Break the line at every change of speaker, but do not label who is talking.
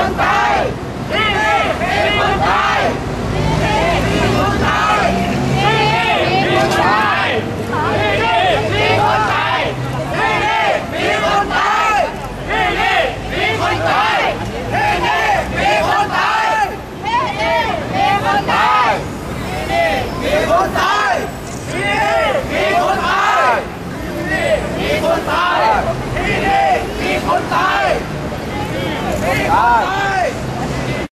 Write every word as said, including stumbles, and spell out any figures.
คนตายที่นี่มีคนตายที่นี่มีคนตายที่นี่มีคนตายที่นี่มีคนตายที่นี่มีคนตายที่นี่มีคนตายที่นี่มีคนตายที่นี่มีคนตายที่นี่มีคนตายที่นี่มีคนตายที่นี่มีคนตายที่นี่มีคนตายที่นี่มีคนตาย